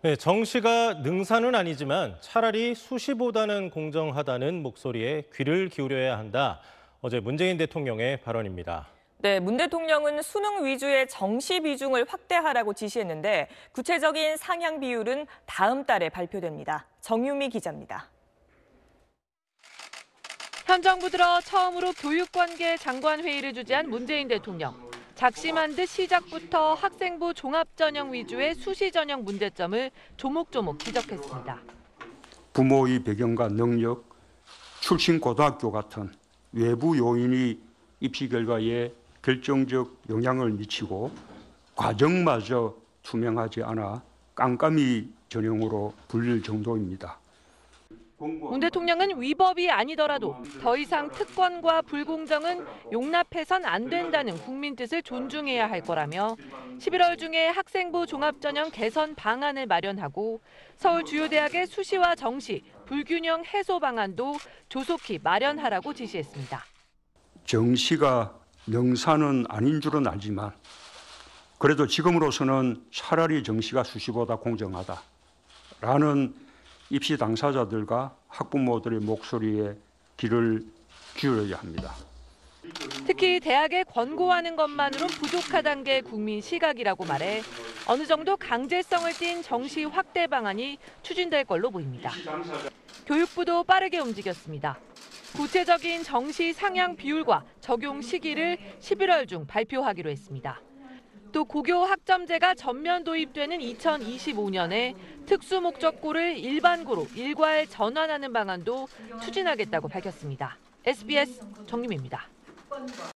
네, 정시가 능사는 아니지만 차라리 수시보다는 공정하다는 목소리에 귀를 기울여야 한다. 어제 문재인 대통령의 발언입니다. 네, 문 대통령은 수능 위주의 정시 비중을 확대하라고 지시했는데 구체적인 상향 비율은 다음 달에 발표됩니다. 정유미 기자입니다. 현 정부 들어 처음으로 교육관계 장관회의를 주재한 문재인 대통령. 작심한 듯 시작부터 학생부 종합전형 위주의 수시전형 문제점을 조목조목 지적했습니다. 부모의 배경과 능력, 출신 고등학교 같은 외부 요인이 입시 결과에 결정적 영향을 미치고 과정마저 투명하지 않아 깜깜이 전형으로 불릴 정도입니다. 문 대통령은 위법이 아니더라도 더 이상 특권과 불공정은 용납해선 안 된다는 국민 뜻을 존중해야 할 거라며 11월 중에 학생부 종합전형 개선 방안을 마련하고 서울 주요 대학의 수시와 정시, 불균형 해소 방안도 조속히 마련하라고 지시했습니다. 정시가 능사는 아닌 줄은 알지만 그래도 지금으로서는 차라리 정시가 수시보다 공정하다라는 입시 당사자들과 학부모들의 목소리에 귀를 기울여야 합니다. 특히 대학에 권고하는 것만으론 부족하다는 게 국민 시각이라고 말해 어느 정도 강제성을 띤 정시 확대 방안이 추진될 걸로 보입니다. 교육부도 빠르게 움직였습니다. 구체적인 정시 상향 비율과 적용 시기를 11월 중 발표하기로 했습니다. 또 고교 학점제가 전면 도입되는 2025년에 특수목적고를 일반고로 일괄 전환하는 방안도 추진하겠다고 밝혔습니다. SBS 정유미입니다.